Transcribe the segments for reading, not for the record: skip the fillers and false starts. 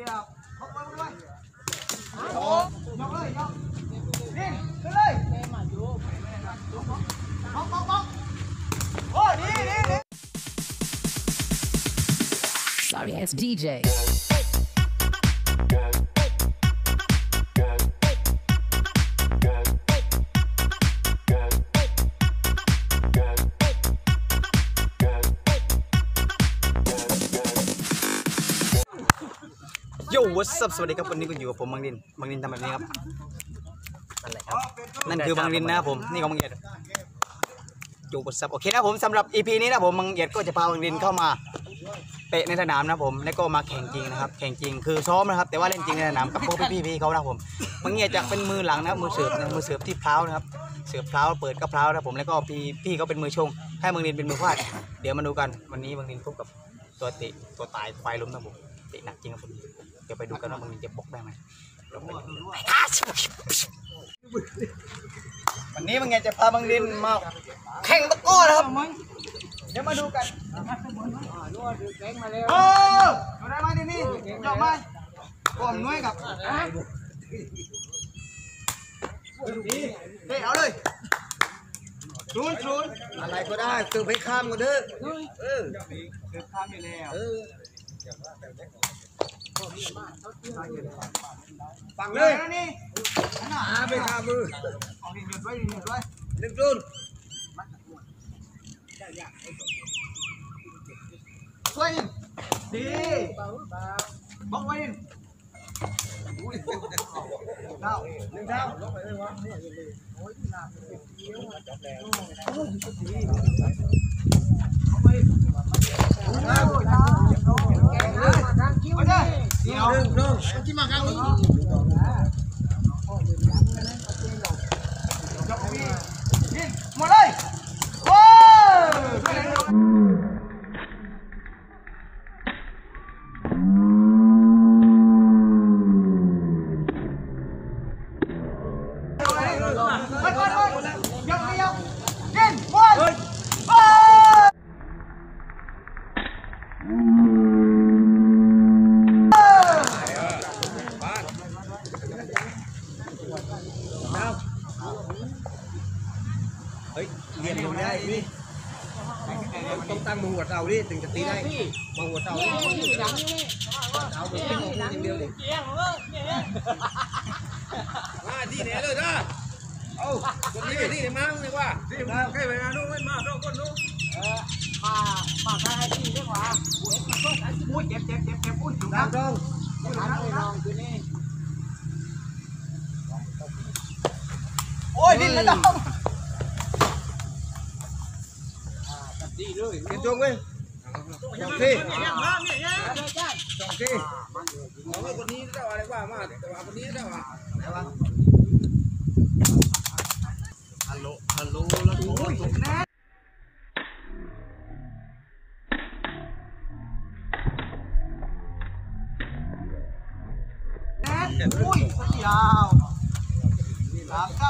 พกไปด้วยโอ้ยกเลยยกนี่ขึ้นเลยบกโอ้ดี Sorry ass DJ. Yo what's up สวัสดีครับวันนี้ก็อยู่กับผมบางดินทำแบบนี้ครับนั่นแหละครับนั่นคือบางดินนะครับผมนี่ของบางเอียดYo what's up โอเคนะผมสำหรับ EP นี้นะผมบางเอียดก็จะพาบางดินเข้ามาเตะในสนามนะผมแล้วก็มาแข่งจริงนะครับแข่งจริงคือซ้อมนะครับแต่ว่าเล่นจริงในสนามกับพวกพี่ๆเขานะผมบางเอียดจะเป็นมือหลังนะมือเสิร์ฟที่พร้าวนะครับเสิร์ฟพร้าวเปิดก็พร้าวนะผมแล้วก็พี่เขาเป็นมือชงให้บางดินเป็นมือฟาดเดี๋ยวมาดูกันวันนี้บางดินพบกับตัวเตะตัวตายควายล้มนะผมเตะหนักจริงครับผมเดี๋ยวไปดูกันว่าบางดินจะบล็อกได้ไหมวันนี้บางดินจะพาบางดินมาแข่งตะก้อนะครับเดี๋ยวมาดูกันโอ้ดูได้ไหมที่นี่ยอมไหมผมนุ้ยกับเฮ้ยเอาเลยศูนย์อะไรก็ได้ตื่นไปข้ามกันเด้อตื่นข้ามไปแล้วฝั่งเลยนะนี่ไปข้ามมือเอาดินหยุดไว้ดึงศูนย์ช่วยดีบล็อกไว้เท้าลงไปเลยวะที่มาข้างนี้หมดเลยโอ้เฮ้ยเรียนลงได้พี่ต้องตั้งมือหัวเตาดิถึงจะตีได้มือหัวเตาดิเตาเป็นอย่างเดียวดิมาที่ไหนเลยนะเอาคนนี้ที่ไหนมาเลยว่าที่มาใกล้ไปงานนู้นมาโดนคนนู้นมาใครที่เรียกว่าอุ้ยเจ็บอุ้ยถูกน้ำตรงคือนี่โอ้ยดิ้นแล้วน้องดีเลยเก็บจงไว้จงที่คนนี้เจ้าอะไรว่ามาแต่ว่าคนนี้เจ้าอะไรวะฮัลโหลแล้วโอ้ยแน่อุ้ยยาวเข้า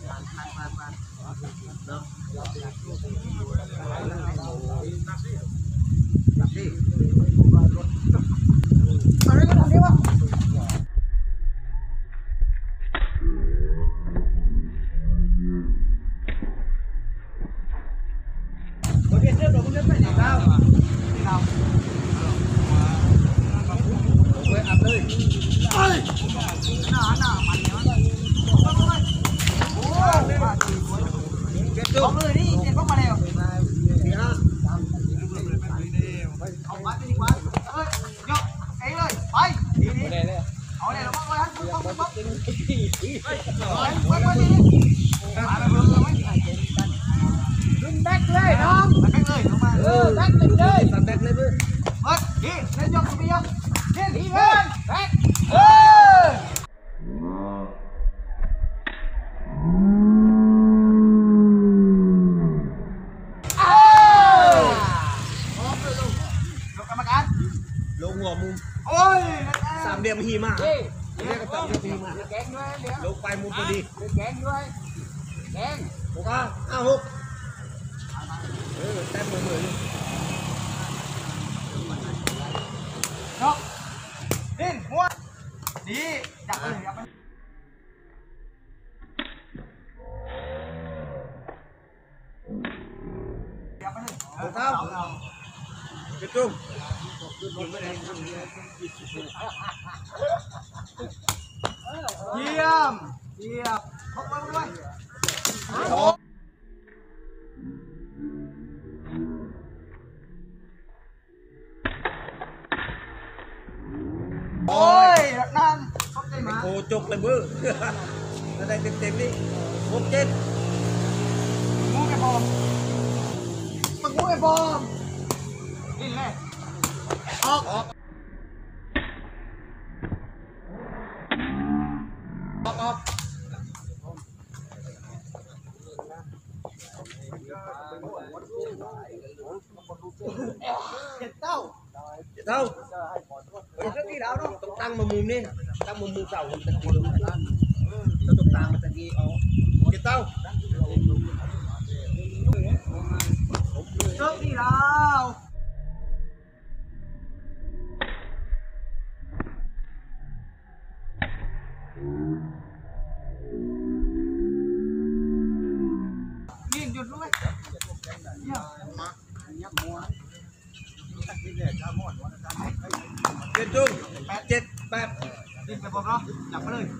บอกเลยนี่เจ็บเข้ามาแล้วเอาวัดไปดีกว่าเอ้ยยกเอ้ยเลยไปดีเอาเลยเราบ้างเลยฮะปุ๊บดึงแบ็คเลยน้องแบ็คเลยลงมาแบ็คเลยแบ็คเลยเพื่อนเฮ้ยดีเล่นยกตัวยังดีเพื่อนแบ็คลงหัวมุมโอ้ยสามเหลี่ยมหีมาเรียกกับสามเหลี่ยมหีมาแกงด้วยลงไปมุมพอดีแกงด้วยแกงหกหกแต้มมือเนาะดิ้นหัวเป็นจุ่มเยี่ยมเข้าไปด้วยโอ้ยนั่นโอ้จกเลยมืออะไรเต็มๆนี่6-7งูไอ้บอมมันงูไอ้บอมนี่แหละออกเจ็ดเต้าเจ็ดเรื่องนี้แล้วเนาะต้องตั้งมามุมนี่ตั้งมุมเสาตะกี้ต้องตั้งมาตะกี้เอาเจ็ดเต้าเรื่องนี้แล้วนี่หยุดด้วยเป็นจุ้ง8-7ดิ้นไปผมเนาะจับไปเลย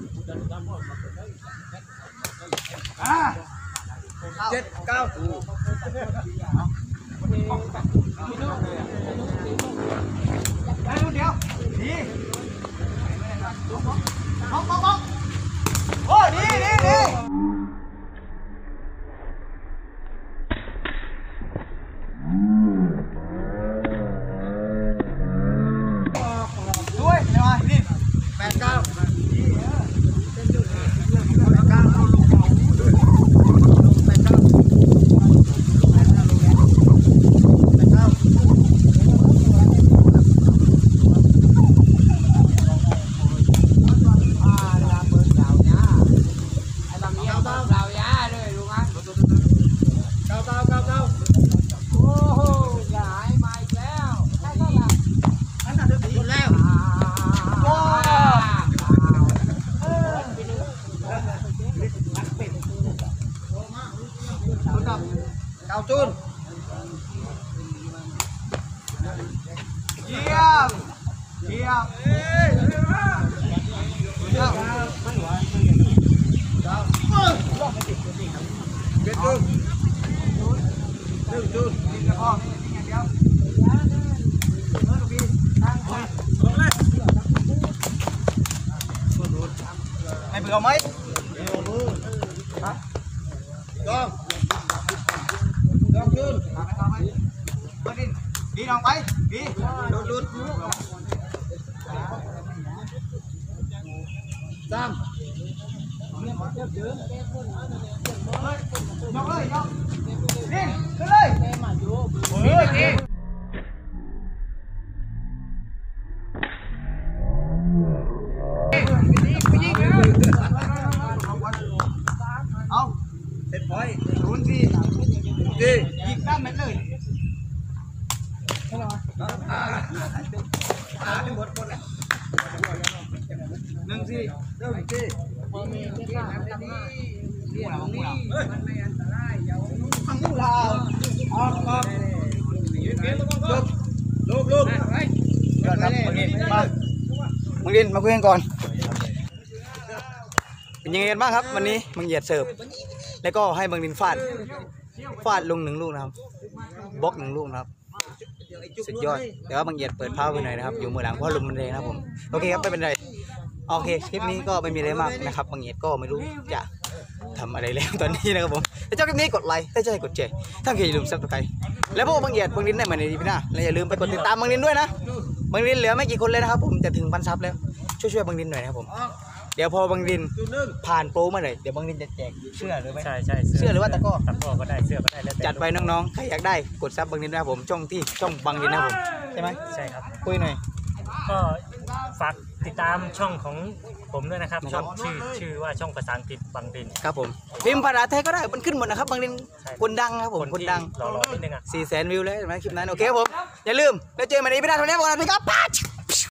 7-9ได้ลูกเดียวดีบ๊อกโอ้ดีด้วยเดี๋ยวมาดิเก้าจุนเยี่ยมเป็นจุน1 จุนให้เบื่อไหมลองขึ้นดีลองไปดีลุด3ยกเลยดิ้นขึ้นเลยเอาเสร็จพอย0-4ยิงด้านเม็ดเลย1-4ลูกมึงดินมาคุยกันก่อนเป็นยังไงกันบ้างครับวันนี้มึงเหยียดเสิร์ฟแล้วก็ให้บังดินฟาดลง1 ลูกนะครับบล็อก1 ลูกนะครับสุดยอดแต่ว่าบังเหยียดเปิดเผาไปหน่อยนะครับอยู่มือหลังเพราะลมมันแรงนะครับผมโอเคครับไม่เป็นไรโอเคคลิปนี้ก็ไม่มีอะไรมากนะครับบังเหยียดก็ไม่รู้จะทำอะไรแล้วตอนนี้นะครับผมถ้าชอบคลิปนี้กดไลค์ถ้าชอบกดแชร์ถ้าใครอย่าลืมซับสไครต์แล้วพวกบังเหยียดบังดินได้เหมือนในทีพีหน้าและอย่าลืมไปกดติดตามบังดินด้วยนะบังดินเหลือไม่กี่คนเลยนะครับผมจะถึง1,000 ซับแล้วช่วยบังดินหน่อยนะครับผมเดี๋ยวพอบังดินผ่านโปรมาเลยเดี๋ยวบังดินจะแจกเสื้อหรือไม่ใช่เสื้อหรือว่าตะก้อก็ได้เสื้อก็ได้แล้วจัดไปน้องๆใครอยากได้กดซับบังดินนะครับผมช่องบังดินนะครับผมใช่ไหมใช่ครับคุยหน่อยก็ฝากติดตามช่องของผมด้วยนะครับช่องชื่อว่าช่องภาษาอังกฤษบังดินครับผมพิมพ์ภาษาไทยก็ได้มันขึ้นหมดนะครับบังดินคนดังครับผมคนดังรอนิดนึงอ่ะ 400,000 วิวเลยใช่ไหมคลิปนั้นโอเคครับผมอย่าลืมแล้วเจอกันในอีพีหน้าเท่านี้บอกกันนะครับ